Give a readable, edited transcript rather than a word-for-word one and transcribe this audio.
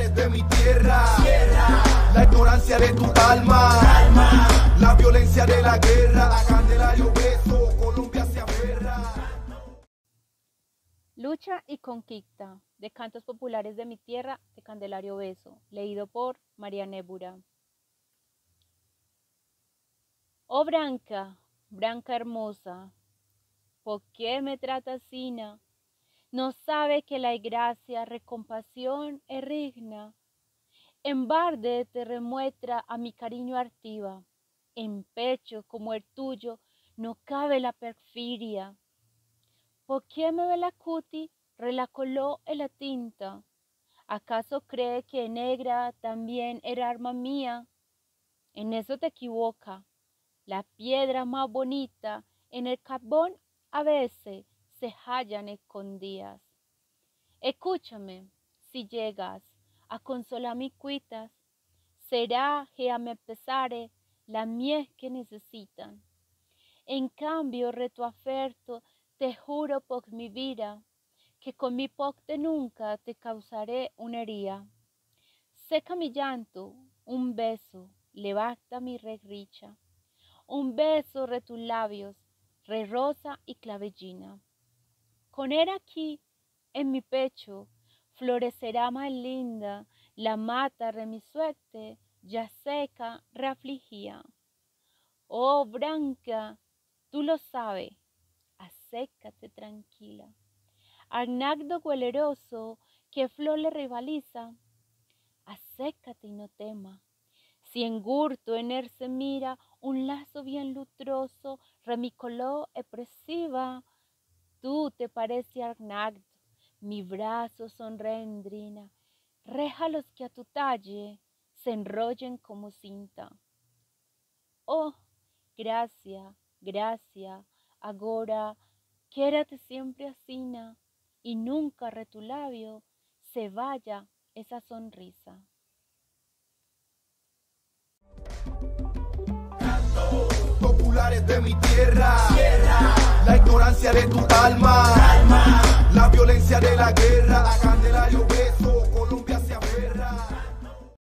populares de mi tierra, la ignorancia de tu alma, la violencia de la guerra, a Candelario Beso, Colombia se aferra. Lucha y conquista, de Cantos Populares de mi Tierra, de Candelario Beso, leído por María Nébura. Oh Branca, Branca hermosa, ¿por qué me tratas sina? No sabe que la gracia, recompasión es rigna. En barde te remuestra a mi cariño artiva, en pecho como el tuyo no cabe la perfidia. ¿Por qué me ve la cuti, relacoló en la tinta? ¿Acaso cree que negra también era arma mía? En eso te equivoca. La piedra más bonita en el carbón a veces se hallan escondidas. Escúchame, si llegas a consolar mis cuitas, será que a mi pesare la miel que necesitan. En cambio, reto aferto, te juro por mi vida, que con mi porte nunca te causaré una herida. Seca mi llanto, un beso, levanta mi regricha, un beso re tus labios, re rosa y clavellina. Con él aquí, en mi pecho, florecerá más linda la mata de mi suerte, ya seca, reafligía. Oh, Branca, tú lo sabes, acércate tranquila. Arnaldo gueleroso, que flor le rivaliza, acércate y no tema. Si en gurto en él se mira un lazo bien lustroso, remicoló expresiva, tú te pareces Arnaldo, mi brazo sonrendrina, réjalos que a tu talle se enrollen como cinta. Oh, gracia, gracia, agora, quédate siempre asina, y nunca re tu labio se vaya esa sonrisa. Populares de mi tierra, la ignorancia de tu alma, la violencia de la guerra, a Candelario Beso.